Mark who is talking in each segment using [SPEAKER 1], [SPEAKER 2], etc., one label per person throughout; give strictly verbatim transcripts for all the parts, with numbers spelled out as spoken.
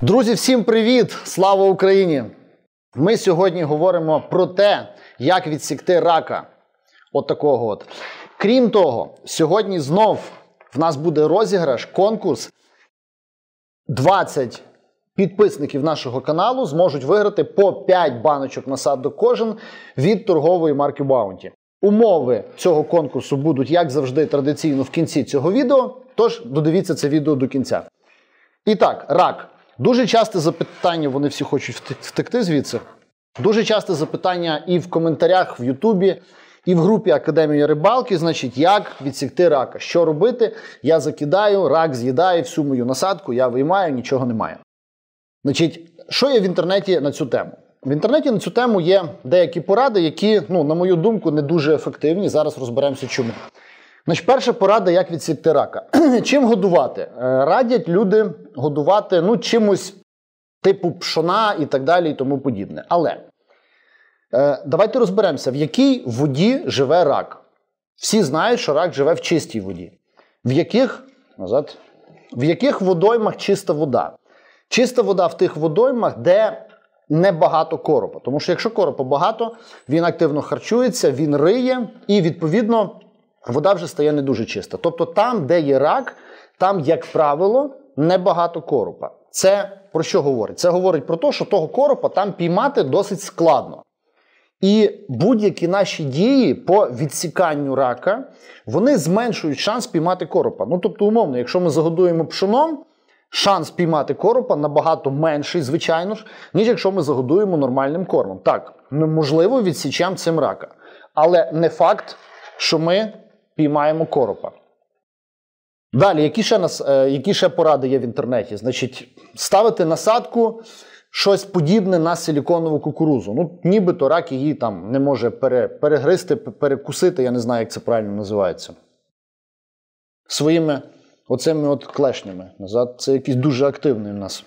[SPEAKER 1] Друзі, всім привіт! Слава Україні! Ми сьогодні говоримо про те, як відсікти рака. От такого от. Крім того, сьогодні знов в нас буде розіграш, конкурс. двадцять підписників нашого каналу зможуть виграти по п'ять баночок насадок кожен від торгової марки Bounty. Умови цього конкурсу будуть, як завжди, традиційно в кінці цього відео, тож додивіться це відео до кінця. І так, рак. Дуже часте запитання, вони всі хочуть втекти звідси. Дуже часте запитання і в коментарях в Ютубі, і в групі Академія рибалки, значить, як відсікти рака. Що робити? Я закидаю, рак з'їдає всю мою насадку, я виймаю, нічого немає. Значить, що є в інтернеті на цю тему? В інтернеті на цю тему є деякі поради, які, ну, на мою думку, не дуже ефективні. Зараз розберемося чому. Значить, перша порада, як відсікти рака. Чим годувати? Радять люди годувати, ну, чимось типу пшона і так далі і тому подібне. Але е, давайте розберемося, в якій воді живе рак. Всі знають, що рак живе в чистій воді. В яких, назад, в яких водоймах чиста вода? Чиста вода в тих водоймах, де небагато коропа. Тому що якщо коропа багато, він активно харчується, він риє і, відповідно, вода вже стає не дуже чиста. Тобто там, де є рак, там, як правило, небагато коропа. Це про що говорить? Це говорить про те, що того коропа там піймати досить складно. І будь-які наші дії по відсіканню рака, вони зменшують шанс піймати коропа. Ну, тобто, умовно, якщо ми загодуємо пшоном, шанс піймати коропа набагато менший, звичайно ж, ніж якщо ми загодуємо нормальним кормом. Так, ми, можливо, відсічемо цим рака. Але не факт, що ми піймаємо коропа. Далі, які ще, нас, е, які ще поради є в інтернеті? Значить, ставити насадку щось подібне на силіконову кукурузу. Ну, нібито рак її там не може пере, перегризти, перекусити, я не знаю, як це правильно називається. Своїми оцими от клешнями. Назад. Це якийсь дуже активний у нас.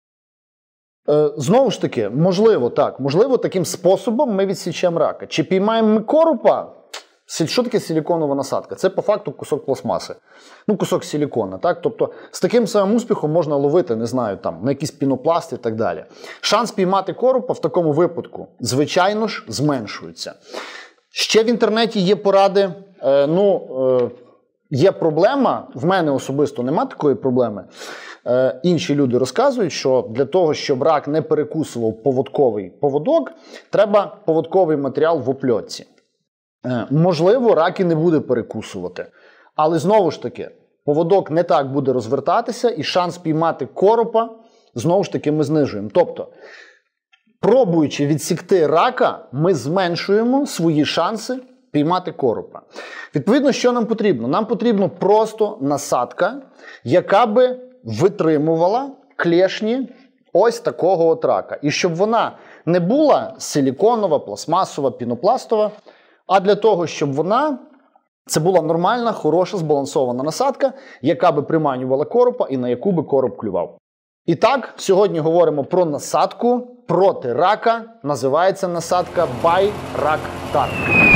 [SPEAKER 1] Е, знову ж таки, можливо, так, можливо, таким способом ми відсічемо рака. Чи піймаємо ми коропа? Що таке силіконова насадка? Це по факту кусок пластмаси. Ну, кусок силікона, так? Тобто, з таким самим успіхом можна ловити, не знаю, там, на якийсь пінопласт і так далі. Шанс піймати коропа в такому випадку, звичайно ж, зменшується. Ще в інтернеті є поради, е, ну, е, є проблема, в мене особисто нема такої проблеми. Е, інші люди розказують, що для того, щоб рак не перекусував поводковий поводок, треба поводковий матеріал в опльотці. Можливо, рак і не буде перекусувати. Але знову ж таки, поводок не так буде розвертатися і шанс піймати коропа, знову ж таки, ми знижуємо. Тобто, пробуючи відсікти рака, ми зменшуємо свої шанси піймати коропа. Відповідно, що нам потрібно? Нам потрібно просто насадка, яка би витримувала клешні ось такого от рака. І щоб вона не була силіконова, пластмасова, пінопластова, а для того, щоб вона, це була нормальна, хороша, збалансована насадка, яка би приманювала коропа і на яку би короб клював. І так, сьогодні говоримо про насадку проти рака. Називається насадка Байрактар.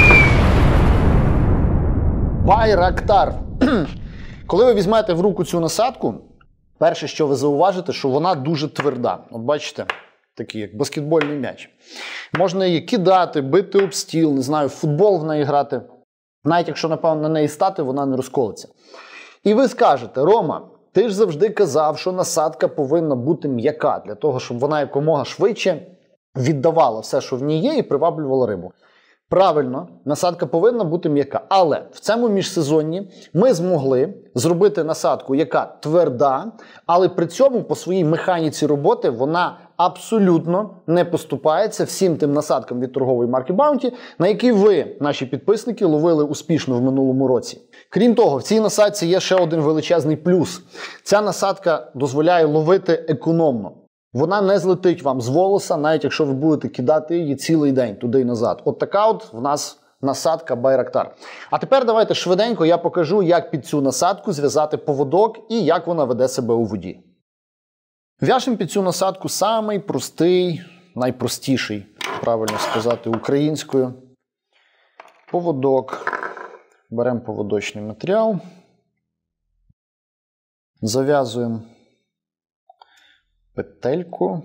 [SPEAKER 1] Байрактар. Коли ви візьмете в руку цю насадку, перше, що ви зауважите, що вона дуже тверда. От бачите? Такий, як баскетбольний м'яч. Можна її кидати, бити об стіл, не знаю, в футбол в неї грати. Навіть якщо, напевно, на неї стати, вона не розколиться. І ви скажете: Рома, ти ж завжди казав, що насадка повинна бути м'яка, для того, щоб вона якомога швидше віддавала все, що в ній є, і приваблювала рибу. Правильно, насадка повинна бути м'яка. Але в цьому міжсезонні ми змогли зробити насадку, яка тверда, але при цьому по своїй механіці роботи вона абсолютно не поступається всім тим насадкам від торгової марки Bounty, на які ви, наші підписники, ловили успішно в минулому році. Крім того, в цій насадці є ще один величезний плюс. Ця насадка дозволяє ловити економно. Вона не злетить вам з волоса, навіть якщо ви будете кидати її цілий день туди і назад. От така от в нас насадка Байрактар. А тепер давайте швиденько я покажу, як під цю насадку зв'язати поводок і як вона веде себе у воді. В'яжемо під цю насадку самий простий, найпростіший, правильно сказати, українською. Поводок. Беремо поводочний матеріал. Зав'язуємо петельку.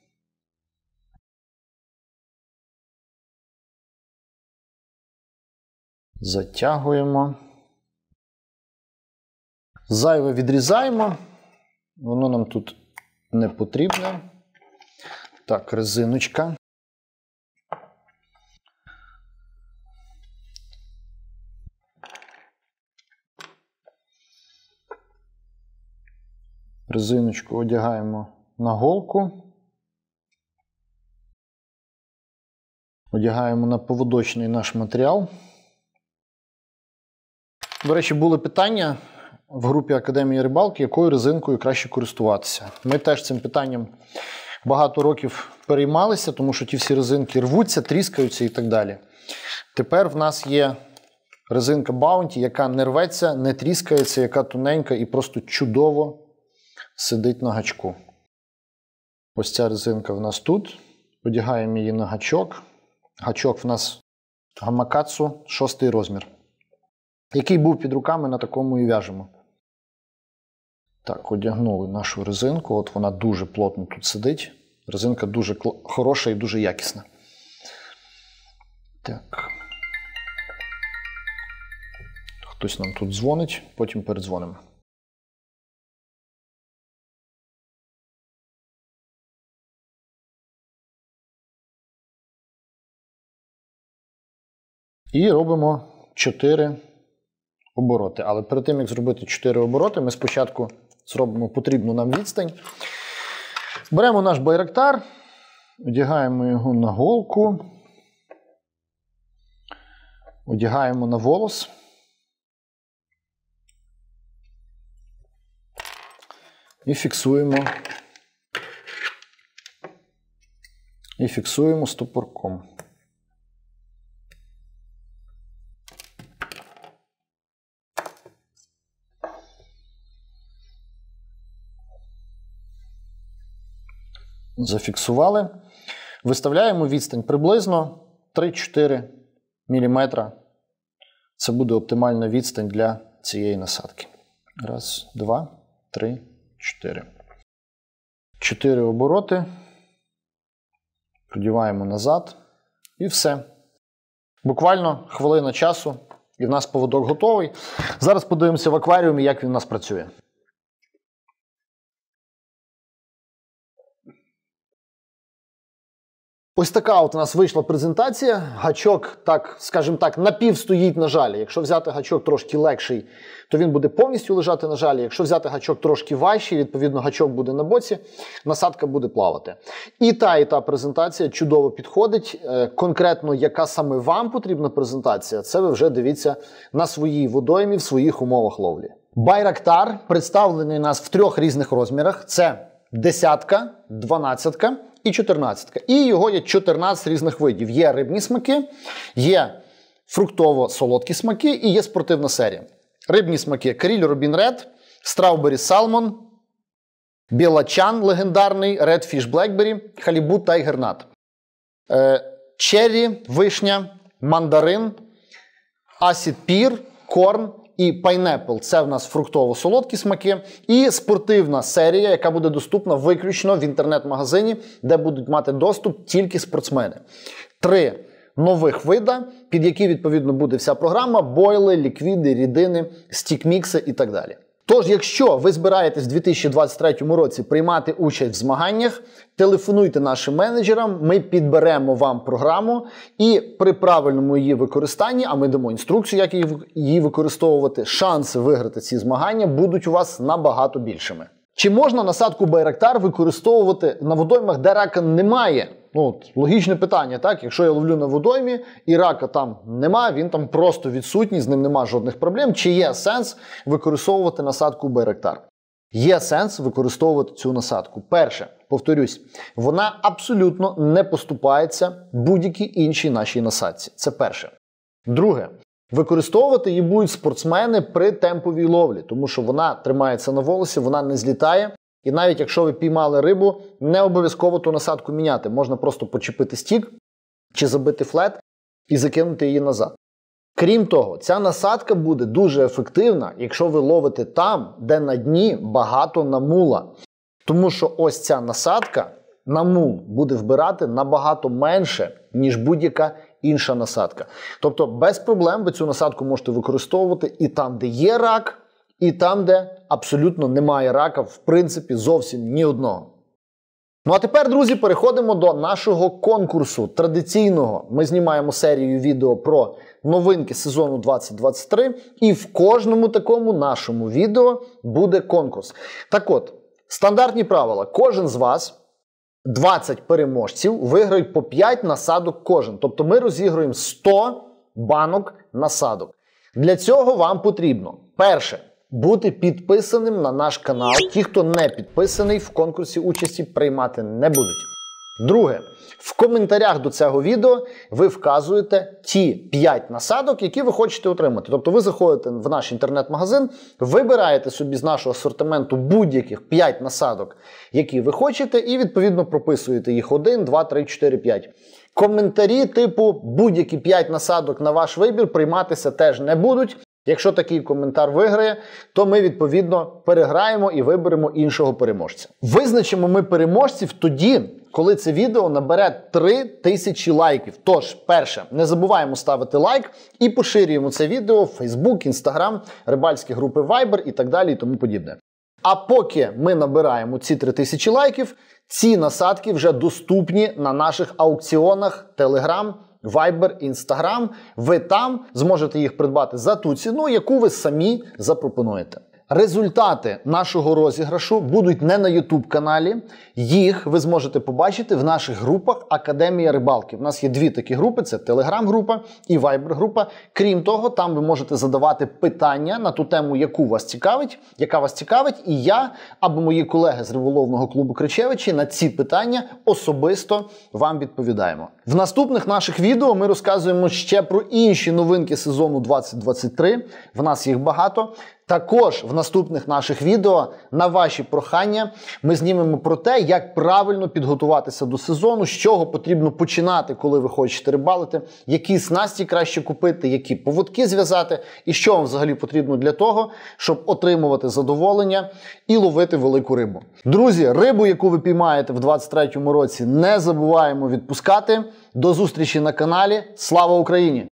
[SPEAKER 1] Затягуємо. Зайве відрізаємо. Воно нам тут не потрібне. Так, резиночка. Резиночку одягаємо на голку. Одягаємо на поводочний наш матеріал. До речі, були питання в групі Академії рибалки, якою резинкою краще користуватися. Ми теж цим питанням багато років переймалися, тому що ті всі резинки рвуться, тріскаються і так далі. Тепер в нас є резинка Bounty, яка не рветься, не тріскається, яка тоненька і просто чудово сидить на гачку. Ось ця резинка в нас тут. Одягаємо її на гачок. Гачок в нас Gamakatsu, шостий розмір. Який був під руками, на такому і в'яжемо. Так, одягнули нашу резинку. От вона дуже плотно тут сидить. Резинка дуже хороша і дуже якісна. Так. Хтось нам тут дзвонить, потім передзвонимо. І робимо чотири обороти. Але перед тим, як зробити чотири обороти, ми спочатку зробимо потрібну нам відстань. Беремо наш байрактар, одягаємо його на голку, одягаємо на волос. І фіксуємо, і фіксуємо стопорком. Зафіксували. Виставляємо відстань приблизно три-чотири міліметри. Це буде оптимальна відстань для цієї насадки. Раз, два, три, чотири. Чотири обороти. Продіваємо назад. І все. Буквально хвилина часу, і в нас поводок готовий. Зараз подивимося в акваріумі, як він у нас працює. Ось така от у нас вийшла презентація. Гачок, так, скажімо так, напів стоїть на жалі. Якщо взяти гачок трошки легший, то він буде повністю лежати на жалі. Якщо взяти гачок трошки важчий, відповідно гачок буде на боці, насадка буде плавати. І та, і та презентація чудово підходить. Конкретно, яка саме вам потрібна презентація, це ви вже дивіться на своїй водоймі, в своїх умовах ловлі. Байрактар представлений у нас в трьох різних розмірах. Це десятка, дванадцятка і чотирнадцятка. І його є чотирнадцять різних видів. Є рибні смаки, є фруктово-солодкі смаки і є спортивна серія. Рибні смаки: Кріль Рубін Ред, Страубері Салмон, Білачан легендарний, Redfish Blackberry, Халібут Тайгер Нат. Черрі, вишня, мандарин, Acid Pear, корн і пайнепл. Це в нас фруктово-солодкі смаки. І спортивна серія, яка буде доступна виключно в інтернет-магазині, де будуть мати доступ тільки спортсмени. Три нових вида, під які, відповідно, буде вся програма: бойли, ліквіди, рідини, стік-мікси і так далі. Тож, якщо ви збираєтесь в дві тисячі двадцять третьому році приймати участь в змаганнях, телефонуйте нашим менеджерам, ми підберемо вам програму і при правильному її використанні, а ми дамо інструкцію, як її використовувати, шанси виграти ці змагання будуть у вас набагато більшими. Чи можна насадку Байрактар використовувати на водоймах, де рака немає? Ну, от, логічне питання, так? Якщо я ловлю на водоймі і рака там нема, він там просто відсутній, з ним нема жодних проблем. Чи є сенс використовувати насадку Байрактар? Є сенс використовувати цю насадку. Перше, повторюсь, вона абсолютно не поступається будь-якій іншій нашій насадці. Це перше. Друге, використовувати її будуть спортсмени при темповій ловлі, тому що вона тримається на волосі, вона не злітає. І навіть якщо ви піймали рибу, не обов'язково ту насадку міняти. Можна просто почепити стік чи забити флет і закинути її назад. Крім того, ця насадка буде дуже ефективна, якщо ви ловите там, де на дні багато намула. Тому що ось ця насадка на мул буде вбирати набагато менше, ніж будь-яка інша насадка. Тобто без проблем ви цю насадку можете використовувати і там, де є рак, і там, де абсолютно немає рака, в принципі, зовсім ні одного. Ну а тепер, друзі, переходимо до нашого конкурсу традиційного. Ми знімаємо серію відео про новинки сезону двадцять двадцять три, і в кожному такому нашому відео буде конкурс. Так от, стандартні правила. Кожен з вас, двадцять переможців, виграють по п'ять насадок кожен. Тобто ми розігруємо сто банок насадок. Для цього вам потрібно, перше, бути підписаним на наш канал. Ті, хто не підписаний, в конкурсі участі приймати не будуть. Друге, в коментарях до цього відео ви вказуєте ті п'ять насадок, які ви хочете отримати. Тобто ви заходите в наш інтернет-магазин, вибираєте собі з нашого асортименту будь-яких п'ять насадок, які ви хочете, і відповідно прописуєте їх один, два, три, чотири, п'ять. Коментарі типу будь-які п'ять насадок на ваш вибір прийматися теж не будуть. Якщо такий коментар виграє, то ми, відповідно, переграємо і виберемо іншого переможця. Визначимо ми переможців тоді, коли це відео набере три тисячі лайків. Тож, перше, не забуваємо ставити лайк і поширюємо це відео в Facebook, Instagram, рибальські групи Viber і так далі і тому подібне. А поки ми набираємо ці три тисячі лайків, ці насадки вже доступні на наших аукціонах Telegram, Viber, Instagram. Ви там зможете їх придбати за ту ціну, яку ви самі запропонуєте. Результати нашого розіграшу будуть не на YouTube-каналі. Їх ви зможете побачити в наших групах Академія рибалки. У нас є дві такі групи, це Telegram-група і Viber-група. Крім того, там ви можете задавати питання на ту тему, яку вас цікавить, яка вас цікавить, і я або мої колеги з риболовного клубу Кричевичі на ці питання особисто вам відповідаємо. В наступних наших відео ми розказуємо ще про інші новинки сезону двадцять двадцять три. В нас їх багато. Також в наступних наших відео на ваші прохання ми знімемо про те, як правильно підготуватися до сезону, з чого потрібно починати, коли ви хочете рибалити, які снасті краще купити, які поводки зв'язати і що вам взагалі потрібно для того, щоб отримувати задоволення і ловити велику рибу. Друзі, рибу, яку ви піймаєте в двадцять третьому році, не забуваємо відпускати. До зустрічі на каналі. Слава Україні!